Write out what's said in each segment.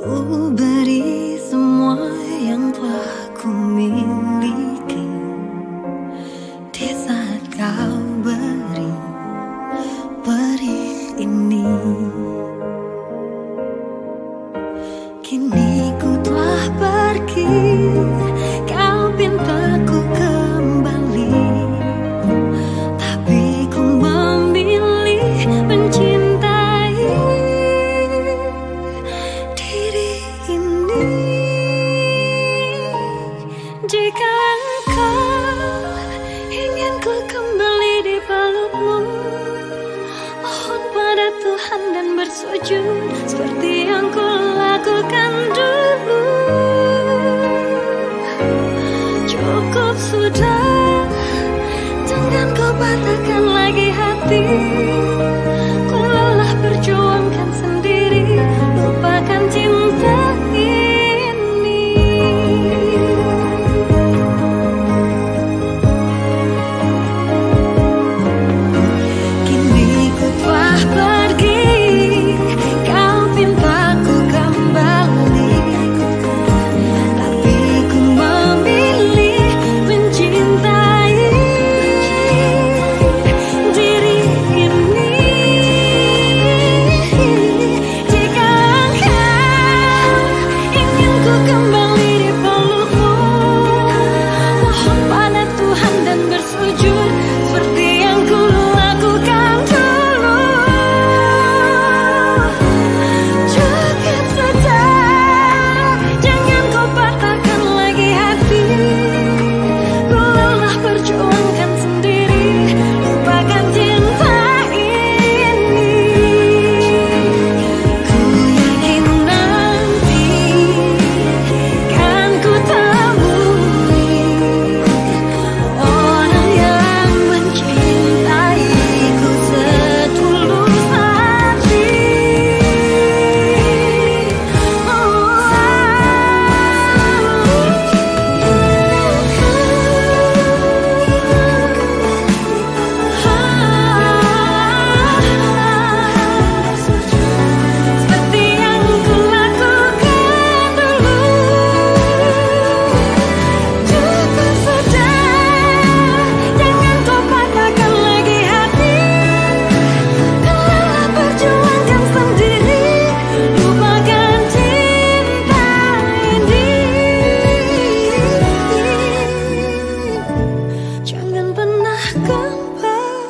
Ku beri semua yang telah ku miliki di saat kau beri ini. Kini ku telah pergi, kau pinta ku kembali, tapi ku memilih mencintai diri ini. Jika engkau ingin ku kembali di pelukmu, mohon pada Tuhan dan bersujud seperti yang ku lakukan dulu. Cukup sudah, jangan kau patahkan lagi hati. Ku lelah perjuangkan sendiri, lupakan cinta ini. Kini ku telah pergi, kau pinta ku kembali, tapi ku memilih mencintai diri ini. Jika engkau ingin ku kembali di pelukmu, mohon pada Tuhan dan bersujud seperti yang ku lakukan dulu. Cukup sudah, jangan kau patahkan lagi hati. Ku lelah perjuangkan sendiri, lupakan cinta ini. Ku yakin nanti kan ku temui orang yang mencintaiku setulus hati. Seperti yang ku lakukan dulu. Cukup sudah, jangan kau patahkan lagi hati. Ku lelah perjuangkan sendiri, lupakan cinta ini. Jangan pernah kembali.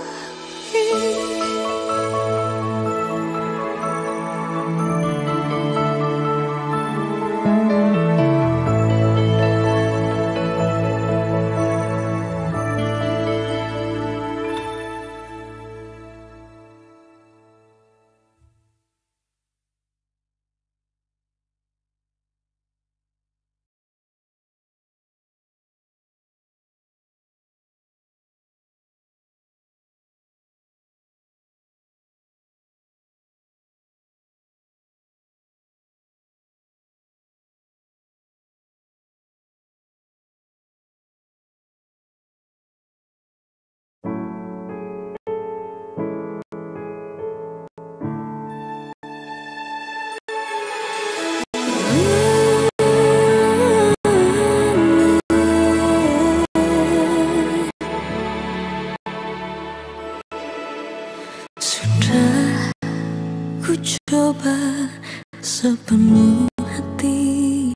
Sudah ku coba sepenuh hati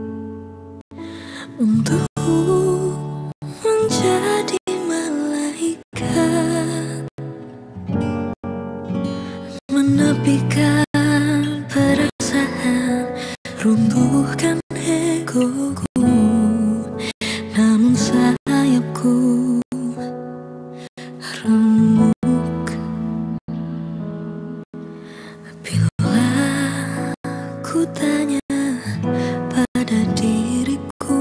untuk menjadi malaikat, menepikan perasaan, runtuhkan egoku, namun sayapku remuk bila ku tanya pada diriku,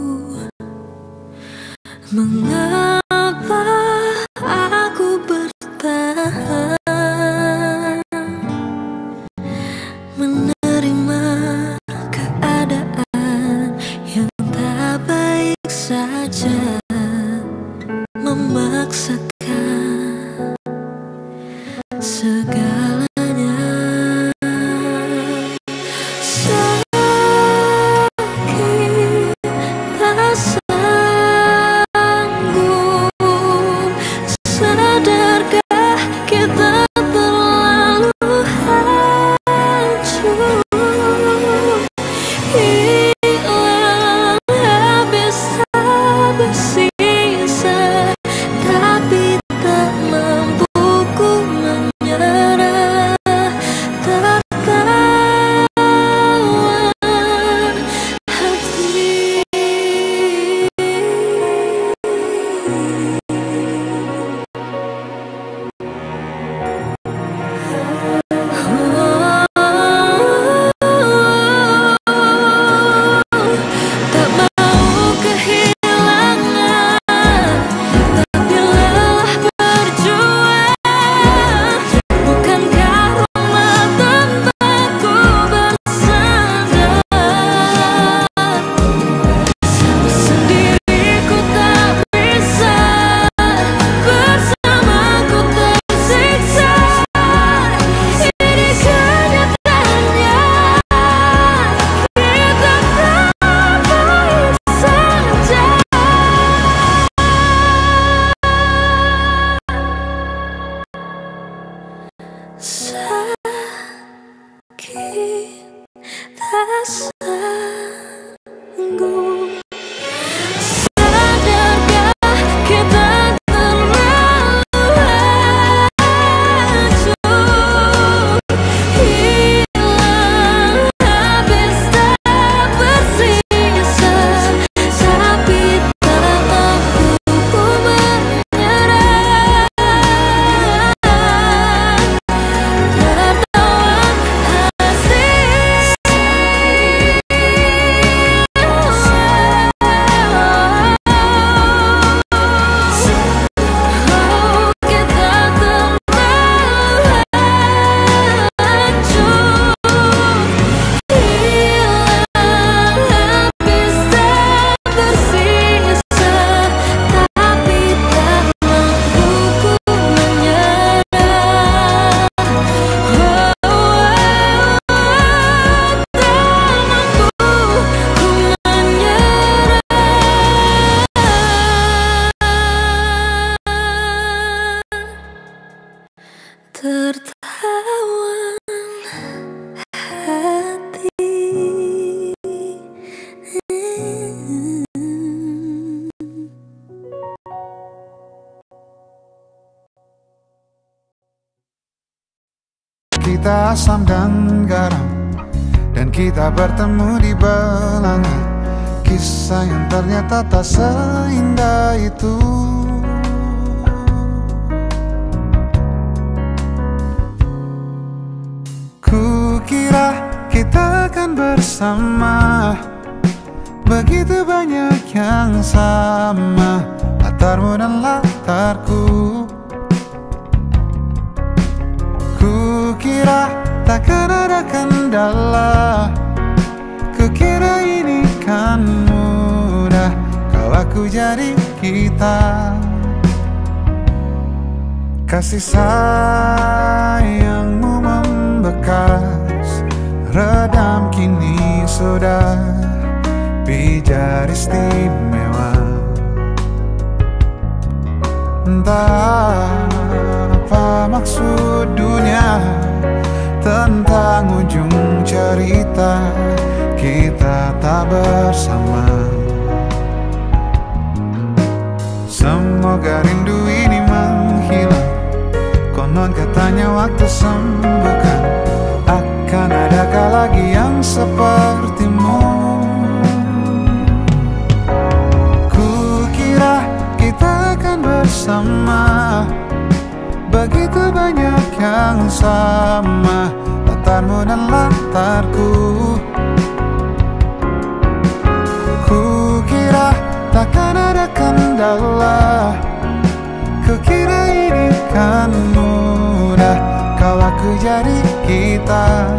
mengapa aku bertahan menerima keadaan yang tak baik saja, memaksakan segalanya. tak sanggup. Sadarkah kita terlalu hancur, hilang habis tak bersisa, tapi tak mampu ku menyerah. Tertawa asing, oh kita terlalu hancur, hilang habis tak bersisa, tapi tak mampu ku menyerah. Tertawan hati. Kita asam dan garam, dan kita bertemu di belanga. Kisah yang ternyata tak seindah itu. Kukira kita akan bersama, begitu banyak yang sama, latarmu dan latarku. Kukira takkan ada kendala, kukira ini kan mudah, kau aku jadi kita. Kasih sayangmu membekas, redam kini sudah pijar istimewa. Entah apa maksud dunia tentang ujung cerita kita tak bersama. Semoga rindu ini menghilang, konon katanya waktu sembuhkan. Akan adakah lagi yang sepertimu? Kukira kita akan bersama, begitu banyak yang sama, latarmu dan latarku. Kukira takkan ada kendala, kukira ini kan mudah, kau aku jadi kita.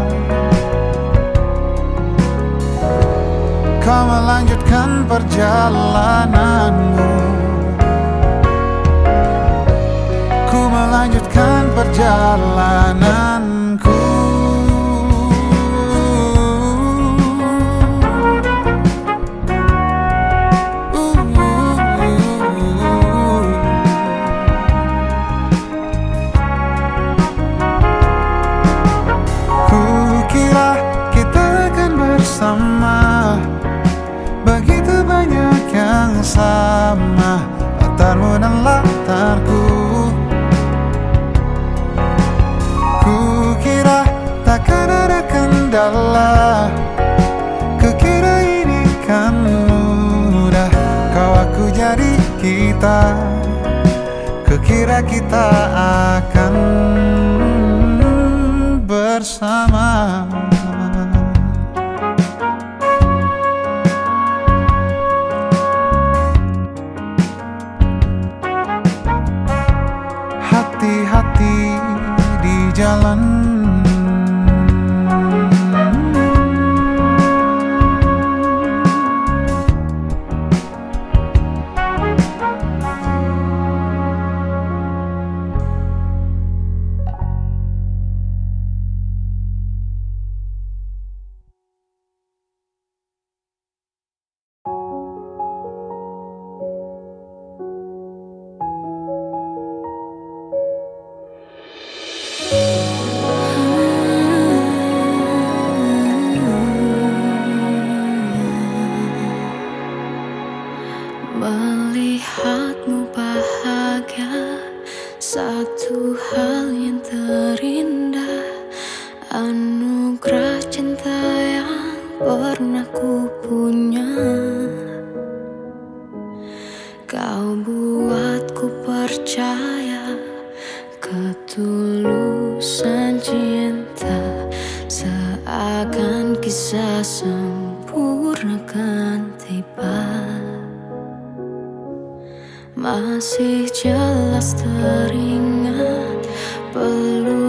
Kau melanjutkan perjalananmu, ku melanjutkan perjalananku. Kukira kita akan bersama, begitu banyak yang sama, latarmu dan latarku. Kukira takkan ada kendala, kukira ini kan mudah, kau aku jadi kita. Kukira kita akan bersama. Hati-hati di jalan, anugerah cinta yang pernah ku punya. Kau buatku percaya ketulusan cinta, seakan kisah sempurna kan tiba. Masih jelas teringat peluk